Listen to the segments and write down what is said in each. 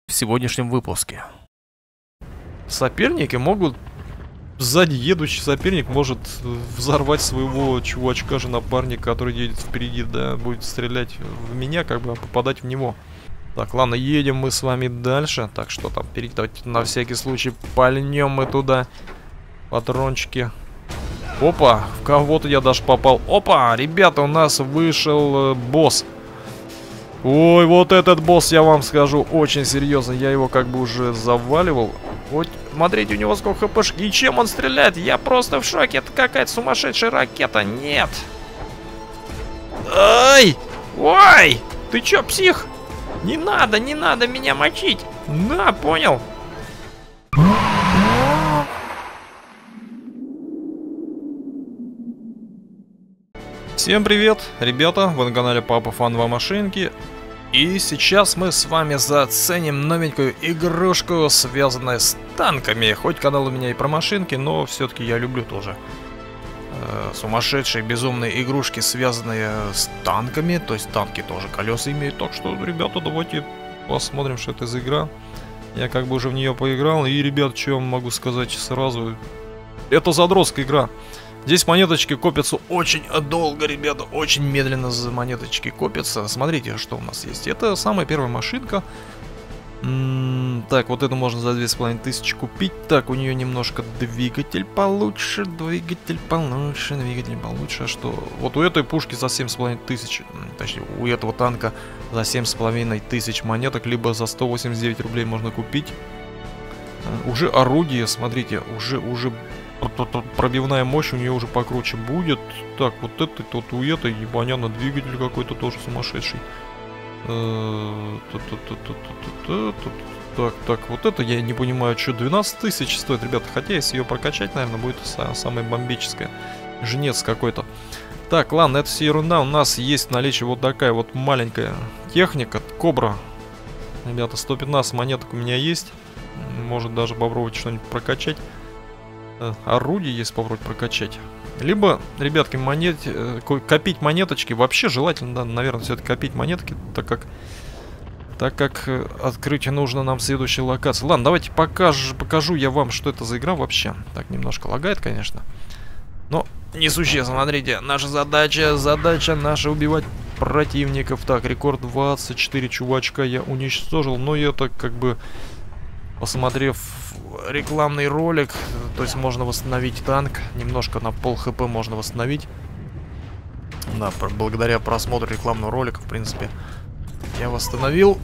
В сегодняшнем выпуске соперники могут... Сзади едущий соперник может взорвать своего чувачка же, напарника, который едет впереди, да, будет стрелять в меня, как бы попадать в него. Так, ладно, едем мы с вами дальше. Так, что там, давайте на всякий случай пальнем мы туда патрончики. Опа, в кого-то я даже попал. Опа, ребята, у нас вышел босс. Ой, вот этот босс, я вам скажу, очень серьезно. Я его как бы уже заваливал. Вот, смотрите, у него сколько хпшки. И чем он стреляет? Я просто в шоке. Это какая-то сумасшедшая ракета. Нет. Ай! Ой! Ты чё, псих? Не надо меня мочить. На, понял? Всем привет, ребята, вы на канале Папа Фан 2 Машинки. И сейчас мы с вами заценим новенькую игрушку, связанную с танками. Хоть канал у меня и про машинки, но все-таки я люблю тоже сумасшедшие, безумные игрушки, связанные с танками. То есть танки тоже колеса имеют. Так что, ребята, давайте посмотрим, что это за игра. Я как бы уже в нее поиграл. И, ребят, что я могу сказать сразу? Это задротская игра. Здесь монеточки копятся очень долго, ребята, очень медленно монеточки копятся. Смотрите, что у нас есть. Это самая первая машинка. Так, вот это можно за 2500 купить. Так, у нее немножко двигатель получше, А что? Вот у этой пушки за 7500, точнее, у этого танка за 7500 монеток, либо за 189 рублей можно купить. Уже орудие, смотрите, уже пробивная мощь у нее уже покруче будет. Так, вот это, вот у этой, непонятно, двигатель какой-то тоже сумасшедший. Так, вот это я не понимаю, что 12 тысяч стоит, ребята. Хотя, если ее прокачать, наверное, будет самая бомбическая. Жнец какой-то. Так, ладно, это все ерунда. У нас есть в наличии вот такая вот маленькая техника. Кобра. Ребята, 115 монеток у меня есть. Может даже попробовать что-нибудь прокачать. Орудие есть, попробовать прокачать. Либо, ребятки, копить монеточки. Вообще желательно, да, наверное, все-таки копить монетки, так как открыть нужно нам следующей локации. Ладно, давайте покажу я вам, что это за игра вообще. Так, немножко лагает, конечно. Но несущественно, смотрите, наша задача наша убивать противников. Так, рекорд 24 чувачка я уничтожил, но это как бы... Посмотрев рекламный ролик, то есть можно восстановить танк, немножко на пол хп можно восстановить. Да, благодаря просмотру рекламного ролика, в принципе, я восстановил.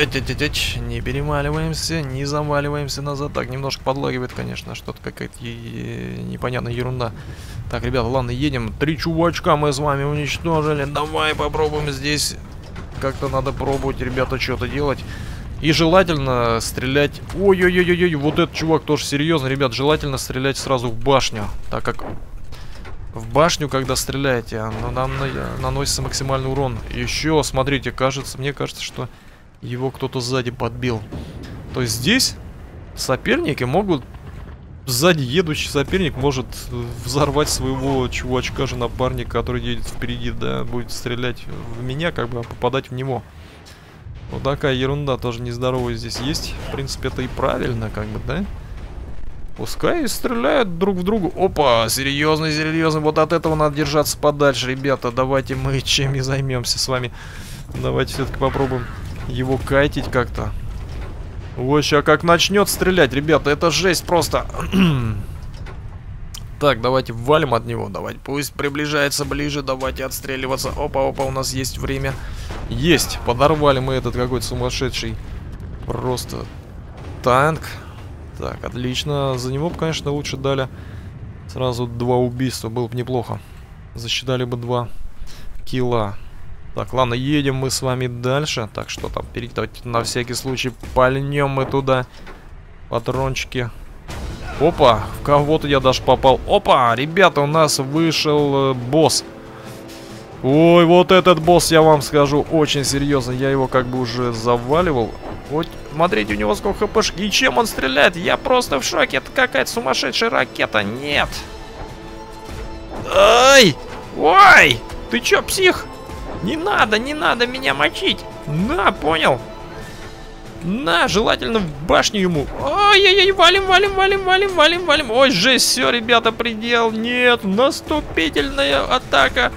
Не перемаливаемся, не заваливаемся назад. Так, немножко подлагивает, конечно, что-то какая-то непонятная ерунда. Так, ребята, ладно, едем. 3 чувачка мы с вами уничтожили. Давай попробуем здесь. Как-то надо пробовать, ребята, что-то делать. И желательно стрелять... Ой-ой-ой-ой, вот этот чувак тоже серьезно, ребят. Желательно стрелять сразу в башню. Так как в башню, когда стреляете, нам наносится максимальный урон. Еще, смотрите, мне кажется, что его кто-то сзади подбил. То есть здесь соперники могут... Сзади едущий соперник может взорвать своего чувачка же, напарника, который едет впереди, да, будет стрелять в меня, как бы попадать в него. Вот такая ерунда тоже нездоровая здесь есть. В принципе, это и правильно, как бы, да? Пускай стреляют друг в друга. Опа, серьезно. Вот от этого надо держаться подальше, ребята. Давайте мы чем и займемся с вами. Давайте все-таки попробуем его кайтить как-то. Вот сейчас как начнет стрелять, ребята, это жесть просто. Так, давайте валим от него. Давайте, пусть приближается ближе. Давайте отстреливаться. Опа, у нас есть время. Есть, подорвали мы этот какой-то сумасшедший просто танк. Так, отлично. За него, конечно, лучше дали сразу 2 убийства. Было бы неплохо. Засчитали бы 2 килла. Так, ладно, едем мы с вами дальше. Так, что там, давайте на всякий случай пальнем мы туда патрончики. Опа, в кого-то я даже попал. Опа, ребята, у нас вышел босс. Ой, вот этот босс, я вам скажу, очень серьезно. Я его как бы уже заваливал. Вот, смотрите, у него сколько хпшки. И чем он стреляет? Я просто в шоке. Это какая-то сумасшедшая ракета. Нет. Ай! Ой! Ты чё, псих? Не надо меня мочить. На, понял? На, желательно в башню ему. Ой-ой-ой, валим, валим, валим, валим, валим, валим. Ой, жесть, все, ребята, предел. Нет, наступительная атака.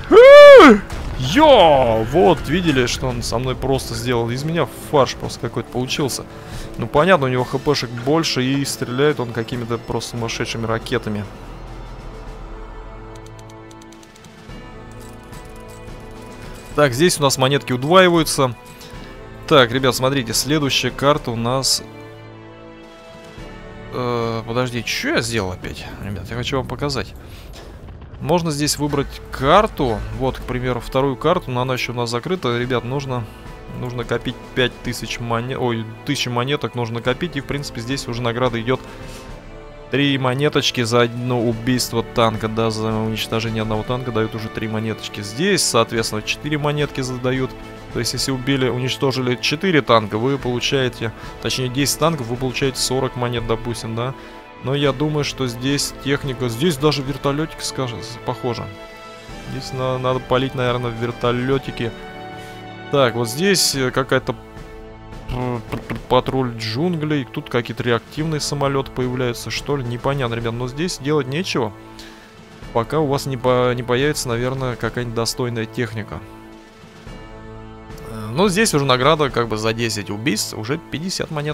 Йо! Вот, видели, что он со мной просто сделал? Из меня фарш просто какой-то получился. Ну, понятно, у него хпшек больше, и стреляет он какими-то просто сумасшедшими ракетами. Так, здесь у нас монетки удваиваются. Так, ребят, смотрите, следующая карта у нас... подожди, что я сделал опять? Ребят, я хочу вам показать. Можно здесь выбрать карту. Вот, к примеру, вторую карту, но она еще у нас закрыта. Ребят, нужно копить 5000 монет. Ой, 1000 монеток нужно копить. И, в принципе, здесь уже награда идет 3 монеточки за одно убийство танка. Да, за уничтожение одного танка дают уже 3 монеточки. Здесь, соответственно, 4 монетки задают. То есть, если уничтожили 4 танка, вы получаете, точнее 10 танков, вы получаете 40 монет, допустим, да. Но я думаю, что здесь техника, здесь даже вертолетик, скажем, похоже. Здесь надо палить, наверное, в вертолетике. Так, вот здесь какая-то патруль джунглей. Тут какие-то реактивные самолеты появляются, что ли, непонятно, ребят. Но здесь делать нечего, пока у вас не появится, наверное, какая-нибудь достойная техника. Но здесь уже награда как бы за 10 убийств уже 50 монет.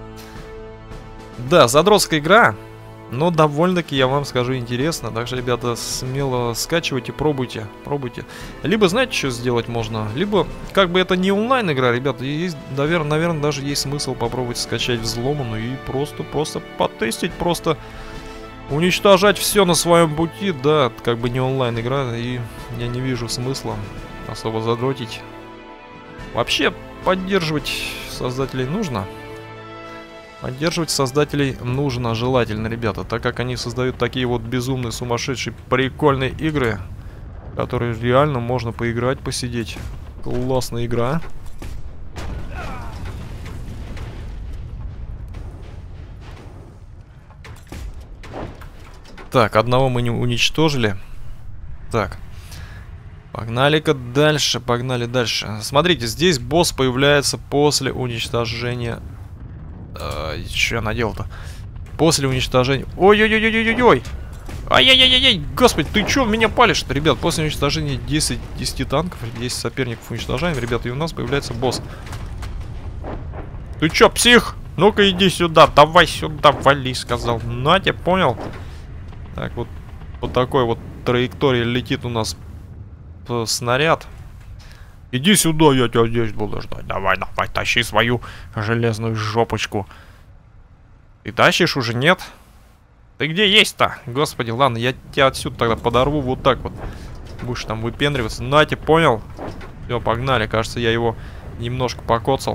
Да, задротская игра, но довольно-таки, я вам скажу, интересно. Так что, ребята, смело скачивайте, пробуйте. Либо, знаете, что сделать можно? Либо, как бы это не онлайн игра, ребята, есть, наверное, даже есть смысл попробовать скачать взломанную и просто потестить, просто уничтожать все на своем пути. Да, как бы не онлайн игра, и я не вижу смысла особо задротить. Вообще, поддерживать создателей нужно. Поддерживать создателей нужно, желательно, ребята, так как они создают такие вот безумные, сумасшедшие, прикольные игры, которые реально можно поиграть, посидеть. Классная игра. Так, одного мы не уничтожили. Так. Погнали-ка дальше, погнали дальше. Смотрите, здесь босс появляется после уничтожения... что я наделал-то? После уничтожения... Ой-ой-ой-ой-ой-ой! Ай-яй-яй-яй! Господи, ты чё в меня палишь-то, ребят? После уничтожения 10 танков, 10 соперников уничтожаем, ребят, и у нас появляется босс. Ты чё, псих? Ну-ка иди сюда, давай сюда, вали, сказал. На тебе, понял? Так, вот по такой вот траектории летит у нас снаряд. Иди сюда, я тебя здесь буду ждать. Давай, давай, тащи свою железную жопочку. Ты тащишь уже, нет? Ты где есть-то? Господи, ладно, я тебя отсюда тогда подорву вот так вот. Будешь там выпендриваться. Нате, понял? Все, погнали. Кажется, я его немножко покоцал.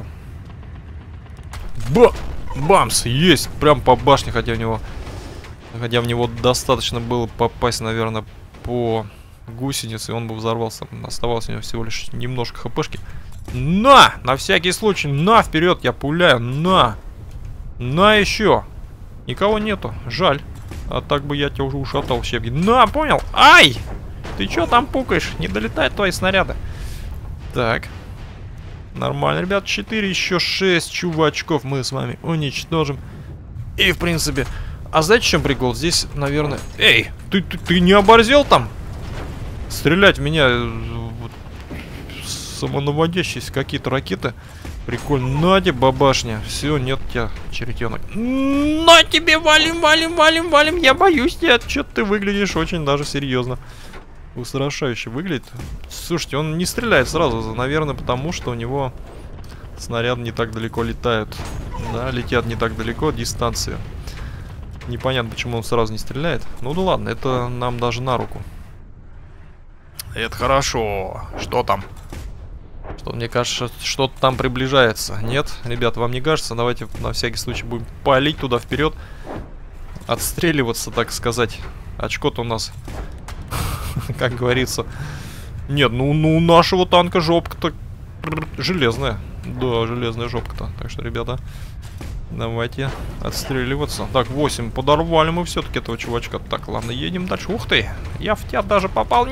Бамс! Есть! Прям по башне, хотя в него достаточно было попасть, наверное, по гусенице, и он бы взорвался. Оставалось у него всего лишь немножко хпшки. На! На всякий случай, на, вперед, я пуляю, на! На еще! Никого нету, жаль. А так бы я тебя уже ушатал в щепки. На, понял? Ай! Ты чё там пукаешь? Не долетают твои снаряды. Так. Нормально, ребят, 4, еще 6 чувачков мы с вами уничтожим. И, в принципе... А знаете, в чем прикол? Здесь, наверное... Эй, ты не оборзел там? Стрелять в меня вот, самонаводящиеся какие-то ракеты. Прикольно. На тебе, бабашня. Все, нет тебя, черетенок. На тебе, валим, валим, валим, валим. Я боюсь тебя. Что-то ты выглядишь очень даже серьезно. Устрашающе выглядит. Слушайте, он не стреляет сразу. Наверное, потому что у него снаряды не так далеко летают. Да, летят не так далеко дистанцию. Непонятно, почему он сразу не стреляет. Ну да ладно, это нам даже на руку. Это хорошо. Что там? Что, мне кажется, что-то там приближается. Нет, ребят, вам не кажется? Давайте на всякий случай будем палить туда вперед. Отстреливаться, так сказать. Очко-то у нас, как говорится. Нет, ну у нашего танка жопка-то железная. Да, железная жопка-то. Так что, ребята, давайте отстреливаться. Так, 8. Подорвали мы все-таки этого чувачка. Так, ладно, едем дальше. Ух ты! Я в тебя даже попал.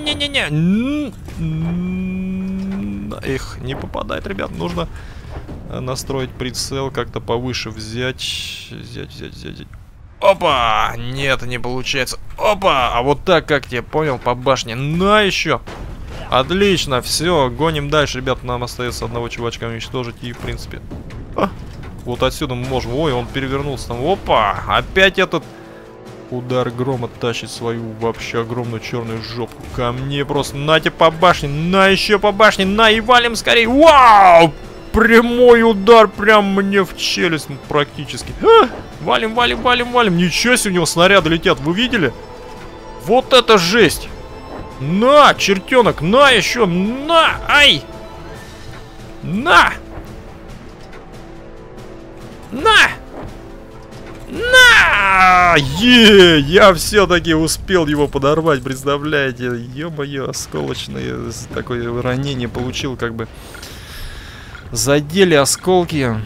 Не-не-не-не-не-не-не-не-не. Эх, не попадает, ребят. Нужно настроить прицел, как-то повыше взять. Взять. Опа! Нет, не получается. Опа! А вот так, как я понял, по башне. На еще! Отлично, все, гоним дальше, ребят. Нам остается одного чувачка уничтожить. И, в принципе... вот отсюда мы можем... Ой, он перевернулся там. Опа! Опять этот удар грома тащит свою вообще огромную черную жопу ко мне. Просто нате по башне, на еще по башне, на и валим скорее. Вау! Прямой удар прям мне в челюсть практически. Валим. Ничего себе, у него снаряды летят, вы видели? Вот это жесть! На, чертенок, на еще, на, ай! На! Я все-таки успел его подорвать, представляете? Ё-моё, осколочное такое ранение получил, как бы задели осколки.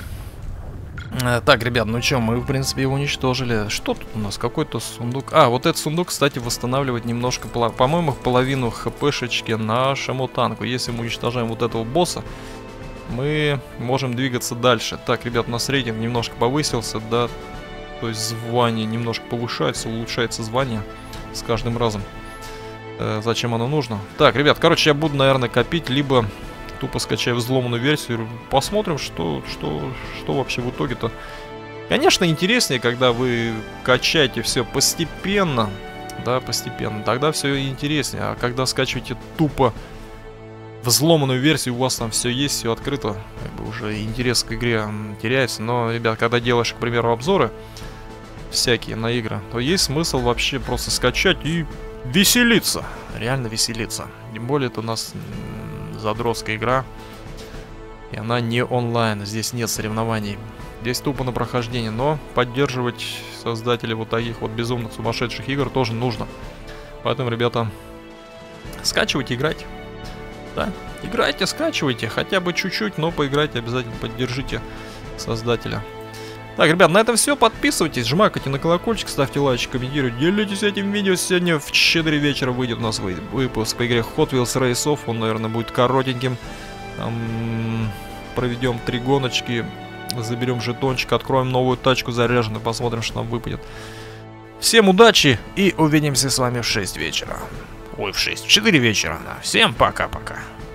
Так, ребят, ну что, мы, в принципе, его уничтожили. Что тут у нас? Какой-то сундук. А, вот этот сундук, кстати, восстанавливает немножко, по-моему, половину хпшечки нашему танку. Если мы уничтожаем вот этого босса, мы можем двигаться дальше. Так, ребят, у нас рейтинг немножко повысился, да. То есть звание немножко повышается, улучшается звание с каждым разом. Зачем оно нужно? Так, ребят, короче, я буду, наверное, копить, либо тупо скачаю взломанную версию. Посмотрим, что вообще в итоге-то. Конечно, интереснее, когда вы качаете все постепенно. Да, постепенно. Тогда все интереснее. А когда скачиваете тупо взломанную версию, у вас там все есть, все открыто, как бы уже интерес к игре теряется. Но, ребят, когда делаешь, к примеру, обзоры всякие на игры, то есть смысл вообще просто скачать и веселиться. Реально веселиться. Тем более это у нас задротская игра, и она не онлайн. Здесь нет соревнований. Здесь тупо на прохождение. Но поддерживать создателей вот таких вот безумных сумасшедших игр тоже нужно. Поэтому, ребята, скачивайте, играйте. Да, играйте, скачивайте, хотя бы чуть-чуть, но поиграйте, обязательно поддержите создателя. Так, ребят, на этом все. Подписывайтесь, жмакайте на колокольчик, ставьте лайки, комментируйте, делитесь этим видео. Сегодня в 4 вечера выйдет у нас выпуск по игре Hot Wheels Race Off. Он, наверное, будет коротеньким. Там проведем 3 гоночки, заберем жетончик, откроем новую тачку заряженную, посмотрим, что нам выпадет. Всем удачи и увидимся с вами в 6 вечера. Ой, в 4 вечера, да. Всем пока-пока.